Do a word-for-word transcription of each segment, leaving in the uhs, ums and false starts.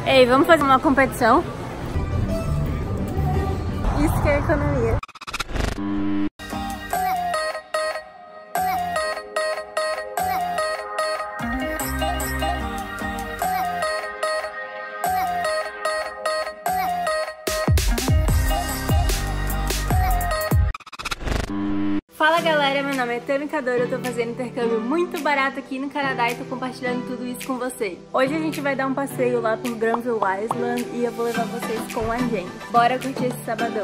Ei, vamos fazer uma competição? Isso que é economia. Fala galera, meu nome é Tami Kadoro, eu tô fazendo intercâmbio muito barato aqui no Canadá e tô compartilhando tudo isso com vocês. Hoje a gente vai dar um passeio lá por Granville Island e eu vou levar vocês com a gente. Bora curtir esse sabadão!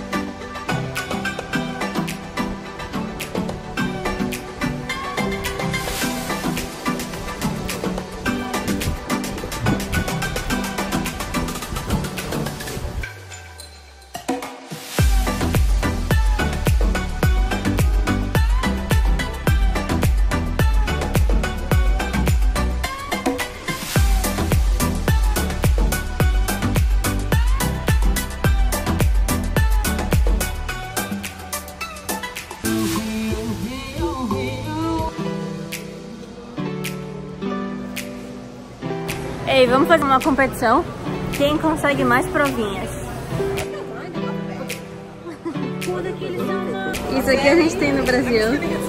Ei, vamos fazer uma competição? Quem consegue mais provinhas? Isso aqui a gente tem no Brasil.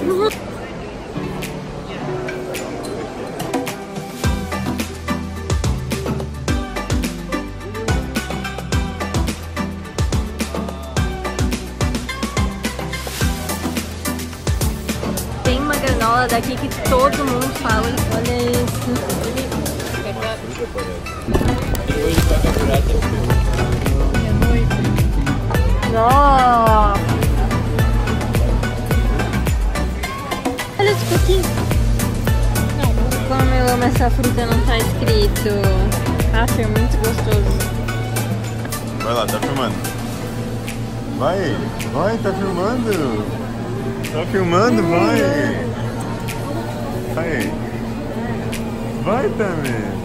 Tem uma granola daqui que todo mundo fala. Olha isso. Nossa! Olha esse pouquinho. Como eu amo essa fruta, não tá escrito. Acho muito gostoso. Vai lá, tá filmando. Vai, vai, tá filmando. Tá filmando, vai. Vai. Vai, Tami.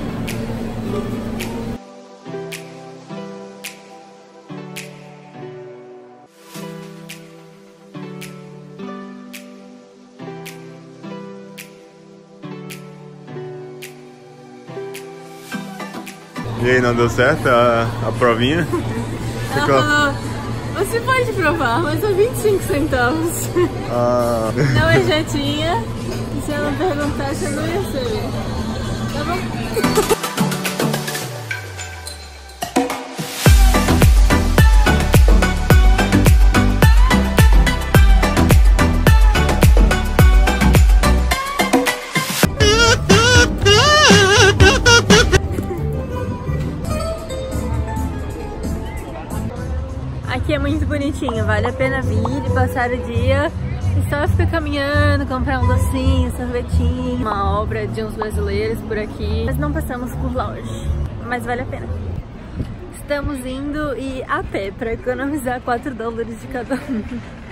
E aí, não deu certo a, a provinha? Ela Ficou... falou, você pode provar, mas é vinte e cinco centavos. Ah. Não é jatinha, e se ela perguntasse eu não ia saber. Tá bom? Aqui é muito bonitinho, vale a pena vir e passar o dia e só ficar caminhando, comprar um docinho, sorvetinho, uma obra de uns brasileiros por aqui. Mas não passamos por lá hoje, mas vale a pena. Estamos indo e a pé para economizar quatro dólares de cada um.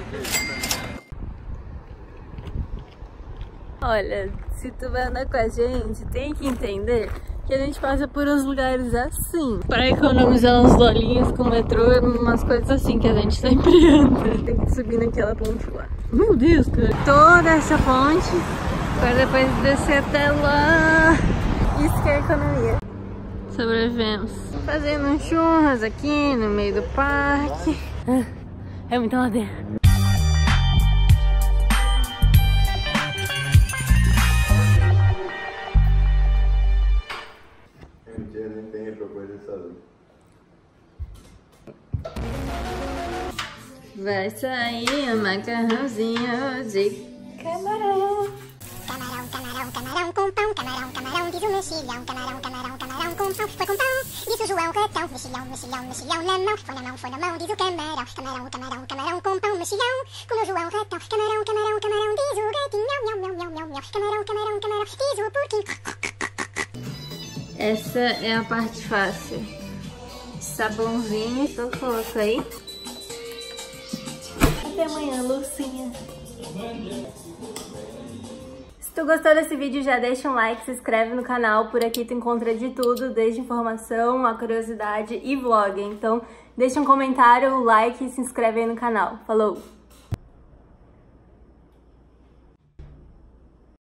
Olha, se tu vai andar com a gente, tem que entender que a gente passa por uns lugares assim para economizar uns dolinhos com o metrô, umas coisas assim que a gente sempre anda. Tem que subir naquela ponte lá. Meu Deus, cara. Toda essa ponte para depois descer até lá. Isso que é economia. Sobrevivemos. Fazendo um churras aqui no meio do parque. É muita ladeira. Vai sair um macarrãozinho de camarão. Camarão, camarão, camarão com pão. Camarão, camarão, diz o mexilhão. Camarão, camarão, camarão com pão. Foi com pão, diz o João Ratão. Mexilhão, mexilhão, mexilhão na mão. Foi na mão, foi na mão, diz o camarão. Camarão, camarão, camarão com pão. Mexilhão, como o João Ratão. Camarão, camarão, camarão, diz o gatinho. Miau, miau, miau, miau, miau. Camarão, camarão, camarão, diz o porquinho. Essa é a parte fácil. Sabãozinho, então coloca aí. Até amanhã, Lucinha. Se tu gostou desse vídeo, já deixa um like, se inscreve no canal. Por aqui tu encontra de tudo, desde informação, a curiosidade e vlog. Então deixa um comentário, like e se inscreve aí no canal. Falou!